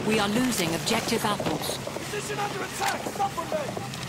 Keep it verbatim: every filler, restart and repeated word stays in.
We are losing objective apples. Position under attack! Stop on me!